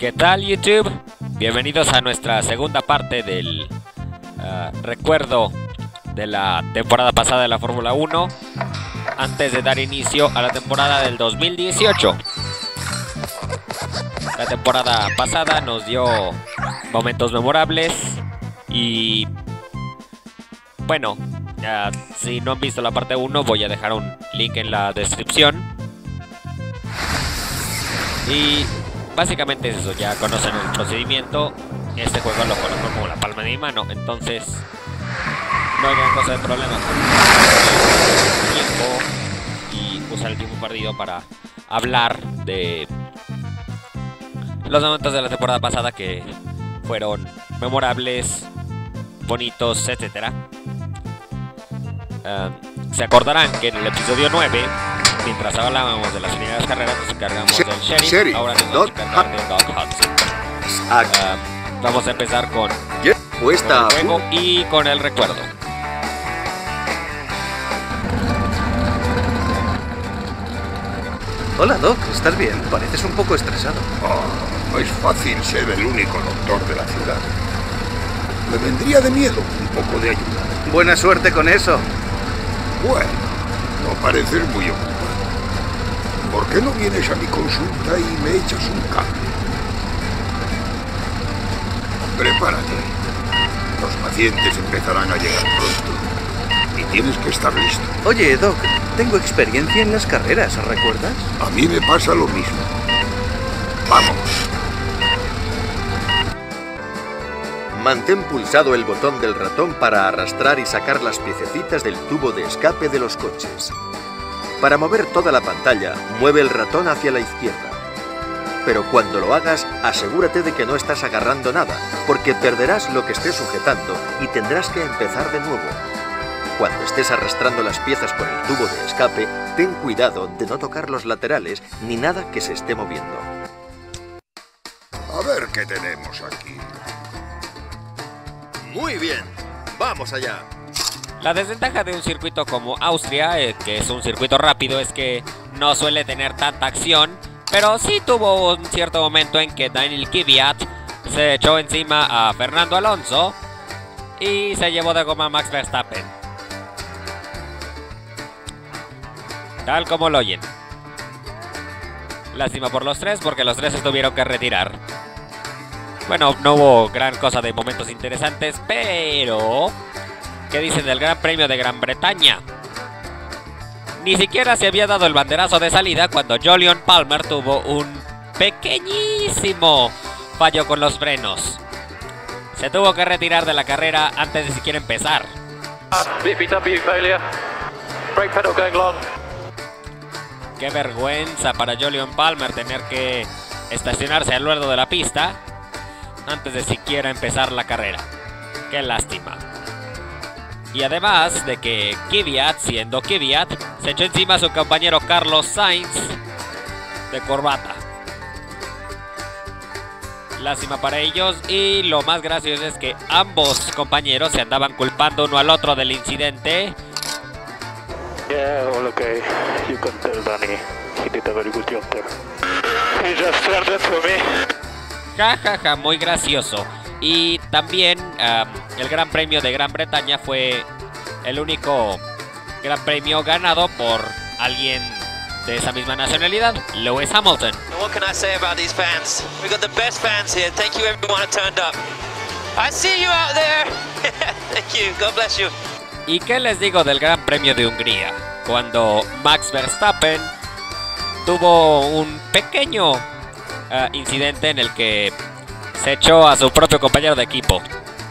¿Qué tal, YouTube? Bienvenidos a nuestra segunda parte del recuerdo de la temporada pasada de la Fórmula 1 antes de dar inicio a la temporada del 2018. La temporada pasada nos dio momentos memorables y bueno, si no han visto la parte 1 voy a dejar un link en la descripción. Y básicamente es eso, ya conocen el procedimiento. Este juego lo conozco como la palma de mi mano, entonces no hay gran cosa de problema con el tiempo y usar el tiempo perdido para hablar de los momentos de la temporada pasada que fueron memorables, bonitos, etc. Se acordarán que en el episodio 9, mientras hablábamos de las primeras carreras, nos encargamos del Sheriff. Ahora nos vamos a encargar de Doc Hudson. Vamos a empezar con el juego y con el recuerdo. Hola, Doc, ¿estás bien? Pareces un poco estresado. No es fácil ser el único doctor de la ciudad. Me vendría de miedo un poco de ayuda. Buena suerte con eso. Bueno, no pareces muy ocupado. ¿Por qué no vienes a mi consulta y me echas un cable? Prepárate. Los pacientes empezarán a llegar pronto. Y tienes que estar listo. Oye, Doc, tengo experiencia en las carreras, ¿recuerdas? A mí me pasa lo mismo. ¡Vamos! Mantén pulsado el botón del ratón para arrastrar y sacar las piececitas del tubo de escape de los coches. Para mover toda la pantalla, mueve el ratón hacia la izquierda. Pero cuando lo hagas, asegúrate de que no estás agarrando nada, porque perderás lo que estés sujetando y tendrás que empezar de nuevo. Cuando estés arrastrando las piezas por el tubo de escape, ten cuidado de no tocar los laterales ni nada que se esté moviendo. A ver qué tenemos aquí. Muy bien, vamos allá. La desventaja de un circuito como Austria, que es un circuito rápido, es que no suele tener tanta acción, pero sí tuvo un cierto momento en que Daniel Kvyat se echó encima a Fernando Alonso y se llevó de goma a Max Verstappen. Tal como lo oyen. Lástima por los tres, porque los tres se tuvieron que retirar. Bueno, no hubo gran cosa de momentos interesantes, pero ¿qué dicen del Gran Premio de Gran Bretaña? Ni siquiera se había dado el banderazo de salida cuando Jolyon Palmer tuvo un pequeñísimo fallo con los frenos. Se tuvo que retirar de la carrera antes de siquiera empezar. BPW failure. Brake pedal going long. Qué vergüenza para Jolyon Palmer tener que estacionarse al borde de la pista antes de siquiera empezar la carrera. Qué lástima. Y además de que Kvyat, siendo Kvyat, se echó encima a su compañero Carlos Sainz de corbata. Lástima para ellos, y lo más gracioso es que ambos compañeros se andaban culpando uno al otro del incidente. Yeah, all okay. You can tell Danny. He did a very good job there. He just turned it for me. Ja, ja, ja, muy gracioso. Y también el Gran Premio de Gran Bretaña fue el único Gran Premio ganado por alguien de esa misma nacionalidad, Lewis Hamilton. What can I say about these fans? We got the best fans here. Thank you everyone who turned up. I see you out there. Thank you. God bless you. ¿Y qué les digo del Gran Premio de Hungría? Cuando Max Verstappen tuvo un pequeño incidente en el que se echó a su propio compañero de equipo.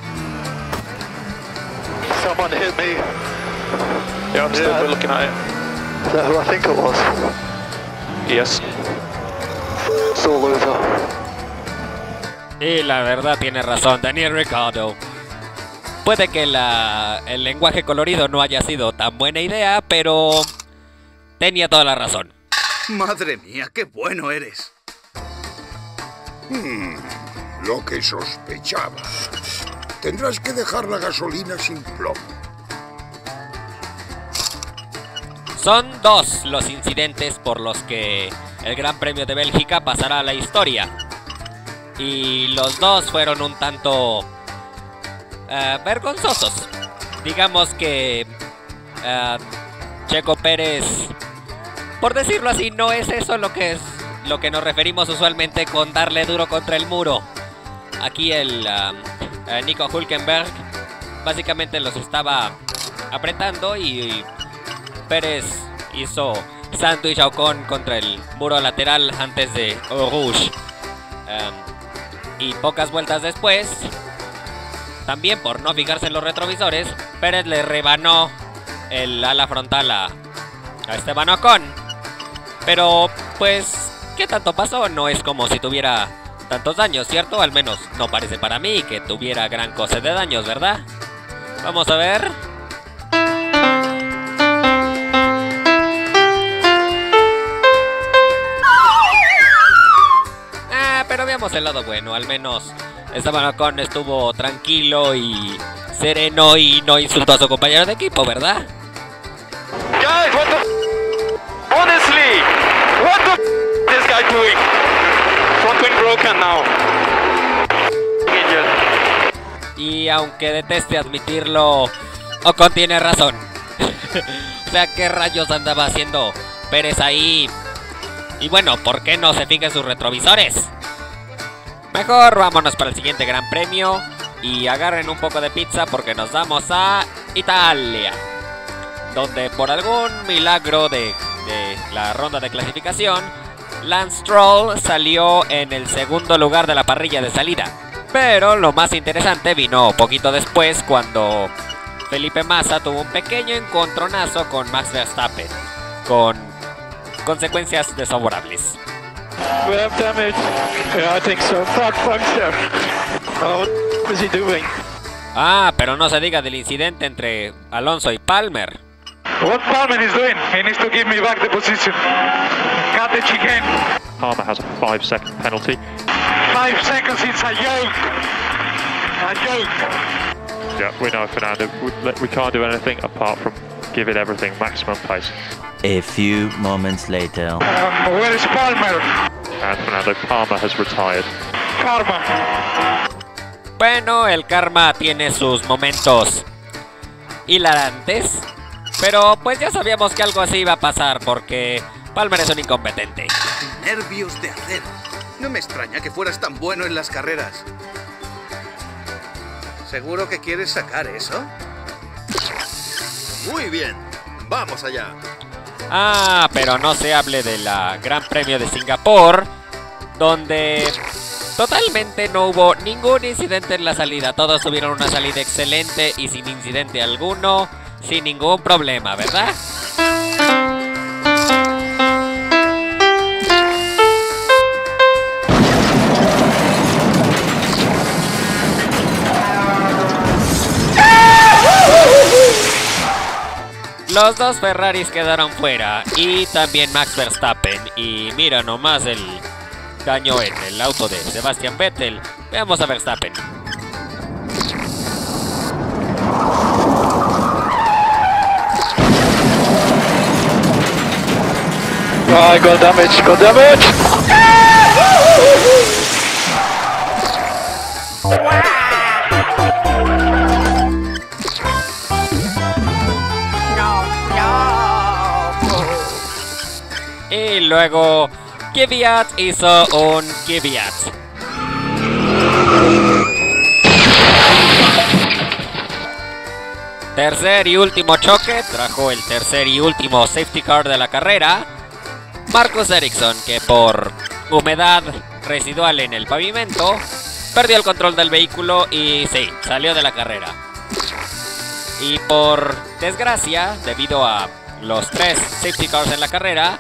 Someone hit me. Yeah, I'm still looking at it. Is that who I think it was? Yes. It's all over. Y la verdad tiene razón Daniel Ricciardo. Puede que el lenguaje colorido no haya sido tan buena idea, pero tenía toda la razón. Madre mía, qué bueno eres. Lo que sospechaba. Tendrás que dejar la gasolina sin plomo. Son dos los incidentes por los que el Gran Premio de Bélgica pasará a la historia. y los dos fueron un tanto vergonzosos. Digamos que Checo Pérez, por decirlo así, no es eso lo que nos referimos usualmente con darle duro contra el muro. Aquí el Nico Hülkenberg básicamente los estaba apretando y Pérez hizo sándwich a Ocon contra el muro lateral antes de Eau Rouge. Y pocas vueltas después, también por no fijarse en los retrovisores, Pérez le rebanó el ala frontal a Esteban Ocon. Pero pues, ¿qué tanto pasó? No es como si tuviera tantos daños, ¿cierto? Al menos no parece para mí que tuviera gran cosa de daños, ¿verdad? Vamos a ver. Pero veamos el lado bueno, al menos Esteban Ocon estuvo tranquilo y sereno y no insultó a su compañero de equipo, ¿verdad? Guys, what the... Honestly, what the this guy doing? Front wing broken now. Y aunque deteste admitirlo, Ocon tiene razón. O sea, ¿qué rayos andaba haciendo Pérez ahí? Y bueno, ¿por qué no se fija en sus retrovisores? Mejor vámonos para el siguiente gran premio y agarren un poco de pizza porque nos vamos a Italia, donde por algún milagro de la ronda de clasificación, Lance Stroll salió en el segundo lugar de la parrilla de salida. Pero lo más interesante vino poquito después, cuando Felipe Massa tuvo un pequeño encontronazo con Max Verstappen, con consecuencias desfavorables. We have damage. Yeah, I think so. Fuck there. Oh, what is he doing? Ah, pero no se diga del incidente entre Alonso y Palmer. What Palmer is doing? He needs to give me back the position. Cut the chicane. Palmer has a 5-second penalty. 5 seconds, it's a joke. A joke. Yeah, we know, Fernando. We can't do anything apart from give it everything, maximum pace. A few moments later. Where is Palmer? And Fernando, Palmer has retired. Karma. Bueno, el karma tiene sus momentos hilarantes, pero pues ya sabíamos que algo así iba a pasar porque Palmer es un incompetente. Nervios de acero. No me extraña que fueras tan bueno en las carreras. ¿Seguro que quieres sacar eso? Muy bien, vamos allá. Ah, pero no se hable del Gran Premio de Singapur, donde totalmente no hubo ningún incidente en la salida. Todos tuvieron una salida excelente y sin incidente alguno, sin ningún problema, ¿verdad? Los dos Ferraris quedaron fuera y también Max Verstappen. Y mira nomás el daño en el auto de Sebastian Vettel. Veamos a Verstappen. Oh, got damage, got damage! Y luego Kvyat hizo un Kvyat. Tercer y último choque, trajo el tercer y último safety car de la carrera. Marcus Ericsson, que por humedad residual en el pavimento, perdió el control del vehículo y sí, salió de la carrera. Y por desgracia, debido a los 3 safety cars en la carrera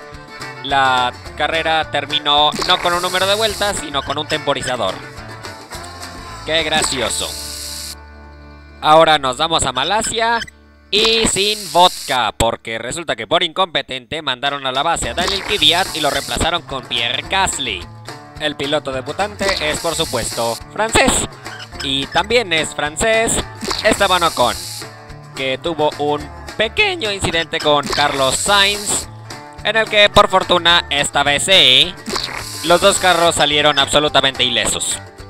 terminó no con un número de vueltas, sino con un temporizador. ¡Qué gracioso! Ahora nos vamos a Malasia y sin vodka, porque resulta que por incompetente mandaron a la base a Daniel Kvyat y lo reemplazaron con Pierre Gasly. El piloto debutante es, por supuesto, francés. Y también es francés Esteban Ocon, que tuvo un pequeño incidente con Carlos Sainz, en el que por fortuna esta vez sí, los dos carros salieron absolutamente ilesos.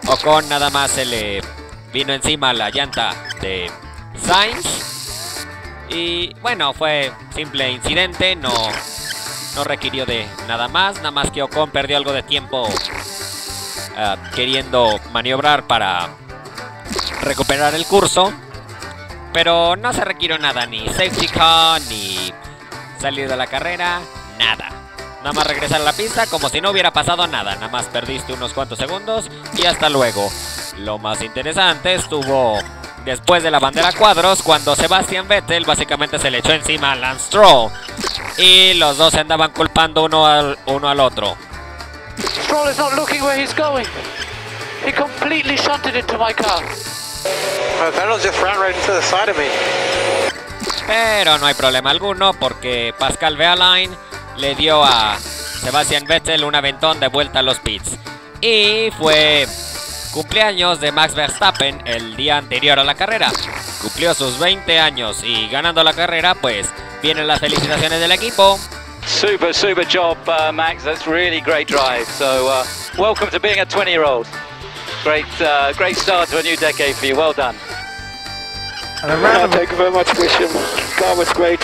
Ocon nada más se le vino encima la llanta de Sainz. Y bueno, fue simple incidente, no requirió de nada más que Ocon perdió algo de tiempo queriendo maniobrar para recuperar el curso. Pero no se requirió nada, ni safety car, ni salir de la carrera, nada. Nada más regresar a la pista como si no hubiera pasado nada. Nada más perdiste unos cuantos segundos y hasta luego. Lo más interesante estuvo después de la bandera cuadros, cuando Sebastian Vettel básicamente se le echó encima a Lance Stroll. Y los dos se andaban culpando uno al otro. Stroll is not looking where he's going. He completely shunted into my car. Vettel just ran right into the side of me. Pero no hay problema alguno porque Pascal Wehrlein le dio a Sebastian Vettel un aventón de vuelta a los pits. Y fue cumpleaños de Max Verstappen el día anterior a la carrera. Cumplió sus 20 años y ganando la carrera, pues vienen las felicitaciones del equipo. Super job, Max. That's really great drive. So, welcome to being a 20-year-old. Great start to a new decade for you. Well done. Thank you very much, Christian. Car was great.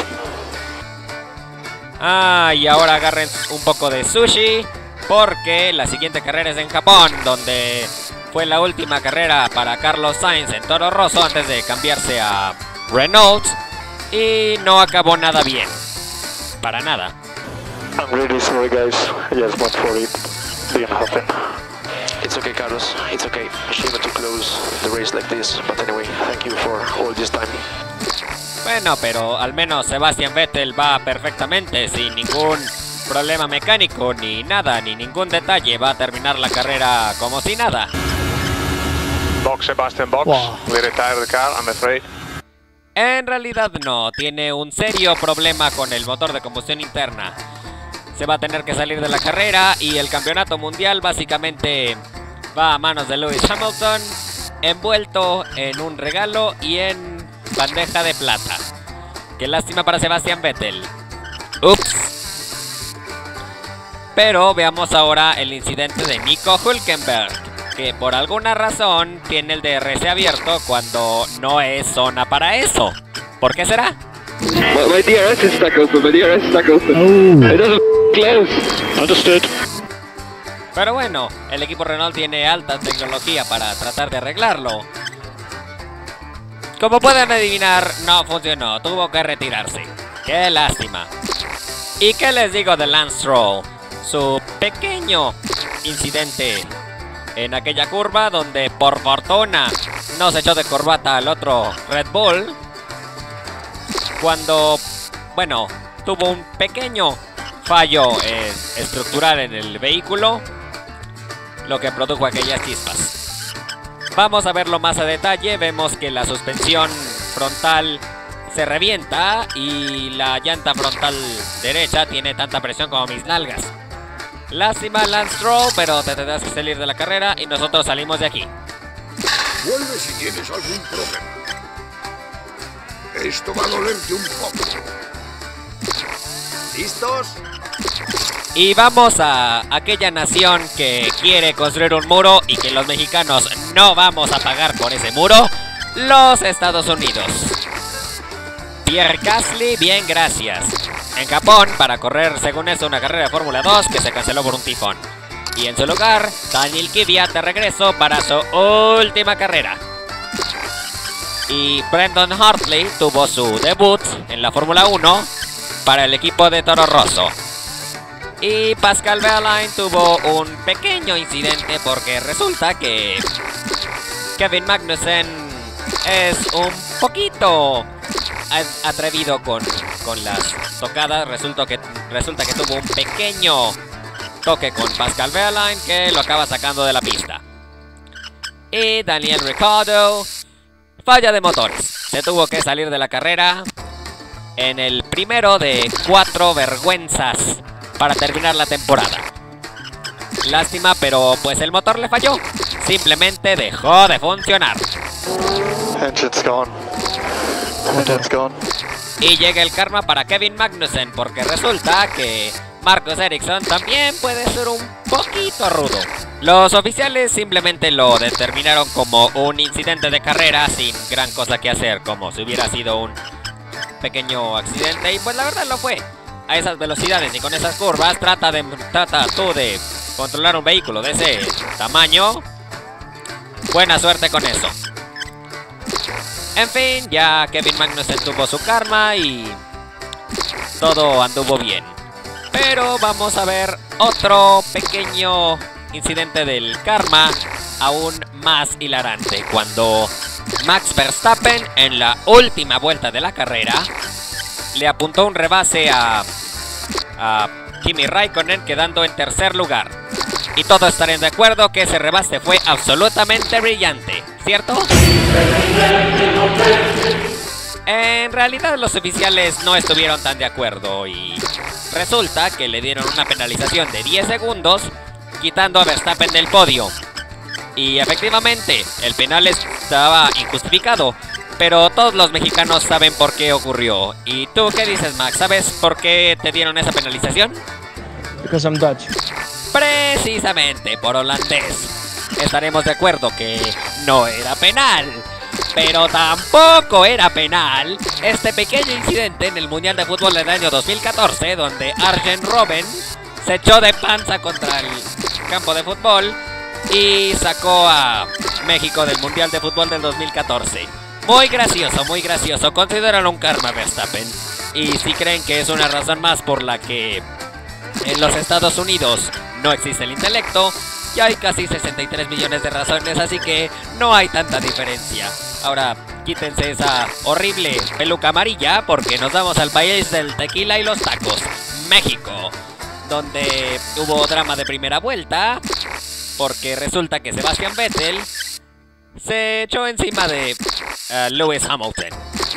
Y ahora agarren un poco de sushi porque la siguiente carrera es en Japón, donde fue la última carrera para Carlos Sainz en Toro Rosso antes de cambiarse a Renault y no acabó nada bien. Para nada. I'm really sorry, guys. Yes, but for it didn't happen. It's okay, Carlos. It's okay. Shame to close the race like this. But anyway, thank you for all this time. Bueno, pero al menos Sebastian Vettel va perfectamente, sin ningún problema mecánico, ni nada, ni ningún detalle. Va a terminar la carrera como si nada. Box, Sebastian, box. We retire the car, I'm afraid. En realidad no, tiene un serio problema con el motor de combustión interna. Se va a tener que salir de la carrera y el campeonato mundial básicamente va a manos de Lewis Hamilton, envuelto en un regalo y en bandeja de plata. Qué lástima para Sebastian Vettel. Ups. Pero veamos ahora el incidente de Nico Hülkenberg, que por alguna razón tiene el DRS abierto cuando no es zona para eso. ¿Por qué será? My DRS is stuck open. My DRS is stuck open. It doesn't close. Understood. Pero bueno, el equipo Renault tiene alta tecnología para tratar de arreglarlo. Como pueden adivinar, no funcionó. Tuvo que retirarse. Qué lástima. ¿Y qué les digo de Lance Stroll? Su pequeño incidente en aquella curva donde por fortuna no se echó de corbata al otro Red Bull. Cuando, bueno, tuvo un pequeño fallo estructural en el vehículo, lo que produjo aquellas chispas. Vamos a verlo más a detalle. Vemos que la suspensión frontal se revienta y la llanta frontal derecha tiene tanta presión como mis nalgas. Lástima, Lance Stroll, pero te tendrás que salir de la carrera y nosotros salimos de aquí. Vuelve si tienes algún problema. Esto va a dolerte un poco. ¿Listos? Y vamos a aquella nación que quiere construir un muro y que los mexicanos no vamos a pagar por ese muro. Los Estados Unidos. Pierre Gasly, bien, gracias. En Japón, para correr, según esto, una carrera de Fórmula 2 que se canceló por un tifón. Y en su lugar, Daniel Kvyat de regreso para su última carrera. Y Brendan Hartley tuvo su debut en la Fórmula 1 para el equipo de Toro Rosso. Y Pascal Wehrlein tuvo un pequeño incidente porque resulta que Kevin Magnussen es un poquito atrevido con las tocadas. Resulta que tuvo un pequeño toque con Pascal Wehrlein que lo acaba sacando de la pista. Y Daniel Ricciardo, falla de motores. Se tuvo que salir de la carrera en el primero de 4 vergüenzas para terminar la temporada. Lástima, pero pues el motor le falló. Simplemente dejó de funcionar. Engine's gone. Engine's gone. Y llega el karma para Kevin Magnussen, porque resulta que Marcus Ericsson también puede ser un poquito rudo. Los oficiales simplemente lo determinaron como un incidente de carrera sin gran cosa que hacer, como si hubiera sido un pequeño accidente, y pues la verdad lo fue. A esas velocidades y con esas curvas, trata tú de controlar un vehículo de ese tamaño. Buena suerte con eso. En fin, ya Kevin Magnussen tuvo su karma y todo anduvo bien. Pero vamos a ver otro pequeño incidente del karma aún más hilarante, cuando Max Verstappen en la última vuelta de la carrera le apuntó un rebase a Kimi Raikkonen, quedando en tercer lugar. Y todos estarán de acuerdo que ese rebase fue absolutamente brillante, ¿cierto? En realidad los oficiales no estuvieron tan de acuerdo y resulta que le dieron una penalización de 10 segundos, quitando a Verstappen del podio. Y efectivamente, el penal estaba injustificado, pero todos los mexicanos saben por qué ocurrió. ¿Y tú qué dices, Max? ¿Sabes por qué te dieron esa penalización? Because I'm Dutch. Precisamente por holandés. Estaremos de acuerdo que no era penal, pero tampoco era penal este pequeño incidente en el Mundial de Fútbol del año 2014, donde Arjen Robben se echó de panza contra el campo de fútbol y sacó a México del Mundial de Fútbol del 2014. Muy gracioso. Considéralo un karma, Verstappen. Y si creen que es una razón más por la que en los Estados Unidos no existe el intelecto, ya hay casi 63 millones de razones, así que no hay tanta diferencia. Ahora, quítense esa horrible peluca amarilla porque nos vamos al país del tequila y los tacos, México, donde hubo drama de primera vuelta porque resulta que Sebastian Vettel se echó encima de Lewis Hamilton.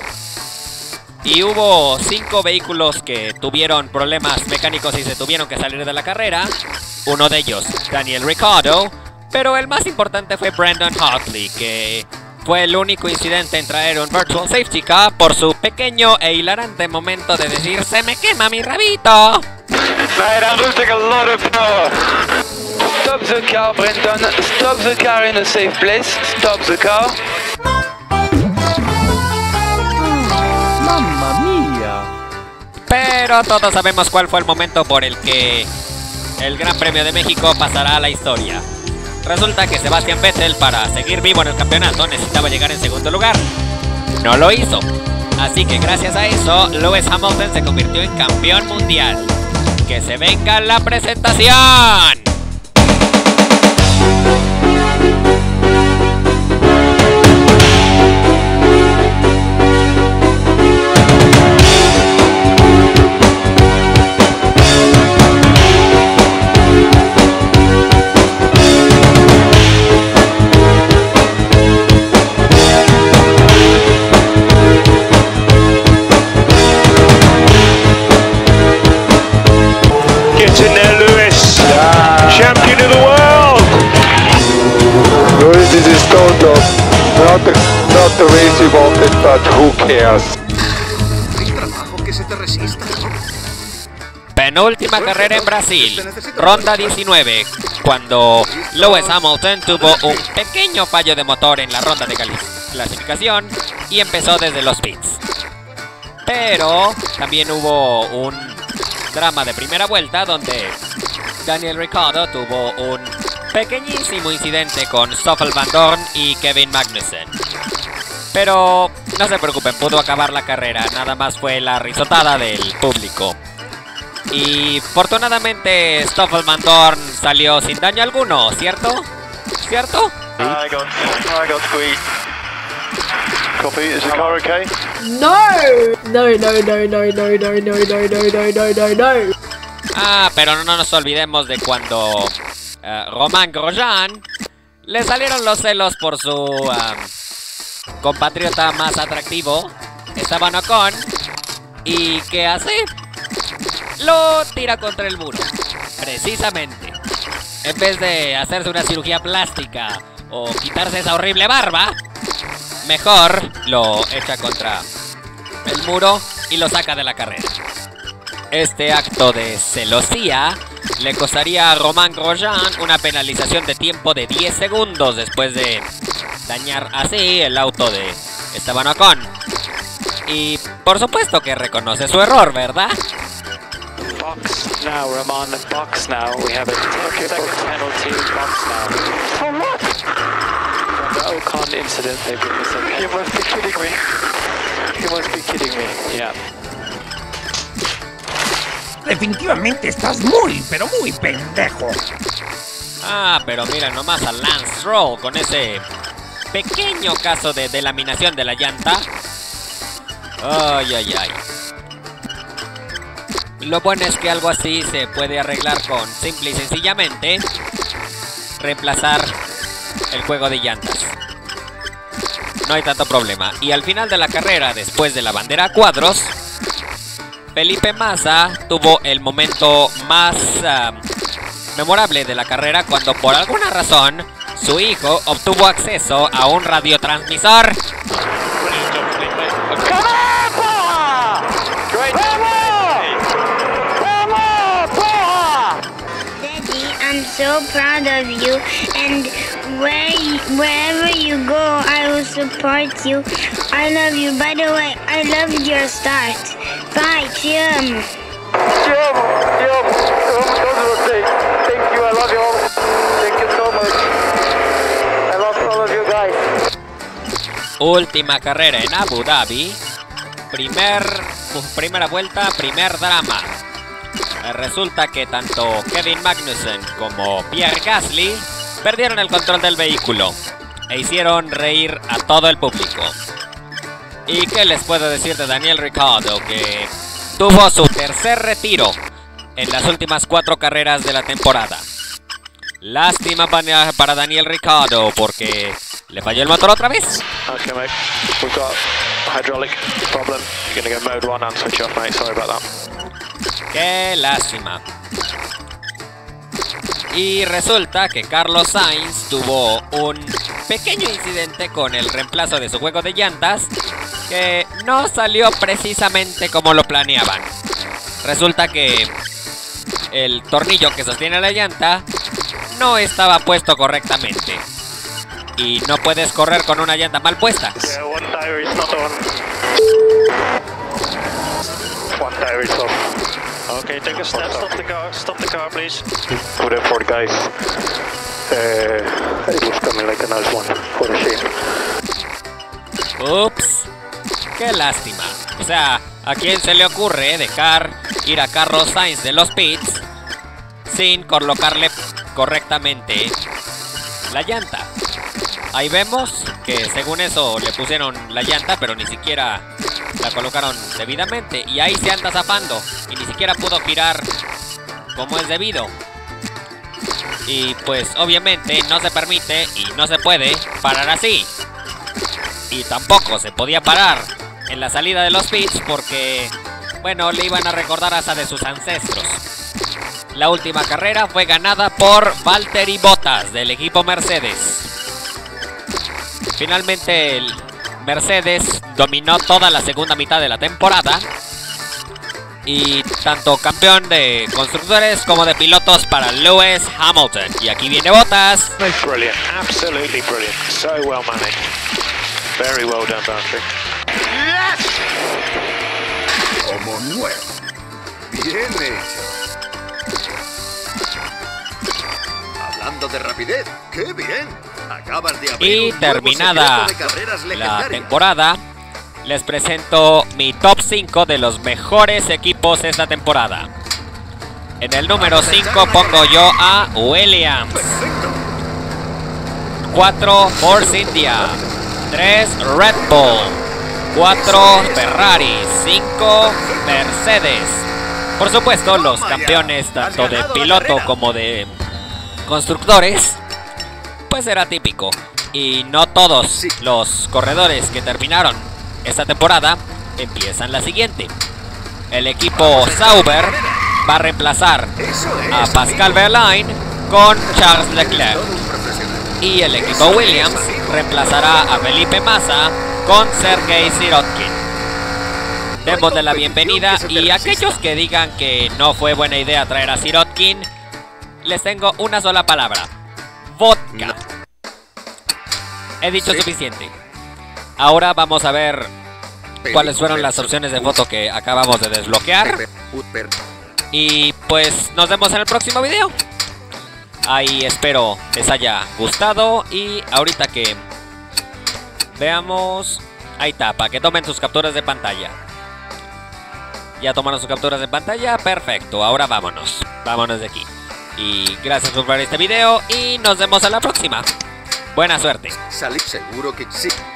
Y hubo 5 vehículos que tuvieron problemas mecánicos y se tuvieron que salir de la carrera. Uno de ellos, Daniel Ricciardo, pero el más importante fue Brandon Hartley, que fue el único incidente en traer un Virtual Safety Car por su pequeño e hilarante momento de decir "se me quema mi rabito". Mate, I'm losing a lot of power. Stop the car, Brendan. Stop the car in a safe place. Stop the car. ¡Mamma mía! Pero todos sabemos cuál fue el momento por el que el Gran Premio de México pasará a la historia. Resulta que Sebastian Vettel, para seguir vivo en el campeonato, necesitaba llegar en segundo lugar. No lo hizo. Así que gracias a eso, Lewis Hamilton se convirtió en campeón mundial. ¡Que se venga la presentación! Not the race you wanted, but who cares? Hay trabajo que se te resista, ¿no? Penúltima carrera en Brasil, ronda 19, cuando Lewis Hamilton tuvo un pequeño fallo de motor en la ronda de clasificación y empezó desde los pits. Pero también hubo un drama de primera vuelta donde Daniel Ricciardo tuvo un pequeñísimo incidente con Stoffel Van Dorn y Kevin Magnussen. Pero no se preocupen, pudo acabar la carrera, nada más fue la risotada del público. Y afortunadamente Stoffel Van Dorn salió sin daño alguno, ¿cierto? ¿Cierto? I got squeezed. Copy, is the car okay? No! No. Ah, pero no nos olvidemos de cuando Romain Grosjean le salieron los celos por su compatriota más atractivo, Esteban Ocon. ¿Y qué hace? Lo tira contra el muro. Precisamente. En vez de hacerse una cirugía plástica o quitarse esa horrible barba, mejor lo echa contra el muro y lo saca de la carrera. Este acto de celosía le costaría a Romain Grosjean una penalización de tiempo de 10 segundos después de dañar así el auto de Esteban Ocon. Y por supuesto que reconoce su error, ¿verdad? Box now, Roman, box now. We have a 10-second penalty, box now. For what? From the Ocon incident, they put this in. You must be kidding me. You must be kidding me. Yeah. Definitivamente estás muy, pero muy pendejo. Ah, pero mira nomás a Lance Stroll con ese pequeño caso de delaminación de la llanta. Ay, ay, ay. Lo bueno es que algo así se puede arreglar con simple y sencillamente reemplazar el juego de llantas. No hay tanto problema. Y al final de la carrera, después de la bandera a cuadros, Felipe Massa tuvo el momento más memorable de la carrera cuando por alguna razón su hijo obtuvo acceso a un radiotransmisor. Daddy, I'm so proud of you, and wherever you go, I will support you. I love you. By the way, I love your start. Bye, Jim. Jim, those are the things. Thank you, I love you all. Thank you so much. I love all of you guys. Última carrera en Abu Dhabi. Primera vuelta, primer drama. Resulta que tanto Kevin Magnussen como Pierre Gasly perdieron el control del vehículo e hicieron reír a todo el público. ¿Y qué les puedo decir de Daniel Ricciardo, que tuvo su tercer retiro en las últimas 4 carreras de la temporada? Lástima para Daniel Ricciardo porque le falló el motor otra vez. Okay, mate. We've got a hydraulic problem. You're gonna go mode 1 and switch off, mate. Sorry about that. Qué lástima. Y resulta que Carlos Sainz tuvo un pequeño incidente con el reemplazo de su juego de llantas que no salió precisamente como lo planeaban. Resulta que el tornillo que sostiene la llanta no estaba puesto correctamente. Y no puedes correr con una llanta mal puesta. Yeah, one tire is not on. One tire is off. Okay, take a step. Stop the car, please. Put it for the guys. It was coming like a nice one. For the shame. Ups. Qué lástima. O sea, ¿a quién se le ocurre dejar ir a Carlos Sainz de los pits sin colocarle correctamente la llanta? Ahí vemos que según eso le pusieron la llanta, pero ni siquiera la colocaron debidamente. Y ahí se anda zafando y ni siquiera pudo girar como es debido. Y pues obviamente no se permite y no se puede parar así. Y tampoco se podía parar en la salida de los pits porque, bueno, le iban a recordar hasta de sus ancestros. La última carrera fue ganada por Valtteri Bottas del equipo Mercedes. Finalmente el Mercedes dominó toda la segunda mitad de la temporada. Y tanto campeón de constructores como de pilotos para Lewis Hamilton. Y aquí viene Bottas. Brilliant, absolutely brilliant. So well managed. Very well done, Valtteri. ¡Yes! Como nuevo. Bien hecho. Hablando de rapidez, ¡qué bien! Acabas de abrir y un terminada de carreras la temporada, les presento mi top 5 de los mejores equipos esta temporada. En el número 5 pongo yo a Williams. 4 Force India. 3 Red Bull. 4 Ferrari. 5 Mercedes. Por supuesto, los campeones tanto de piloto como de constructores, pues era típico. Y no todos los corredores que terminaron esta temporada empiezan la siguiente. El equipo Sauber va a reemplazar a Pascal Wehrlein con Charles Leclerc. Y el equipo Williams reemplazará a Felipe Massa con Sergei Sirotkin. Démosle la bienvenida y aquellos que digan que no fue buena idea traer a Sirotkin, les tengo una sola palabra. Vodka. No. He dicho suficiente. Ahora vamos a ver cuáles fueron las opciones de foto que acabamos de desbloquear. Y pues nos vemos en el próximo video. Ahí espero les haya gustado. Y ahorita que veamos, ahí está, para que tomen sus capturas de pantalla. Ya tomaron sus capturas de pantalla, perfecto. Ahora vámonos, vámonos de aquí. Y gracias por ver este video y nos vemos en la próxima. Buena suerte. Salí seguro que sí.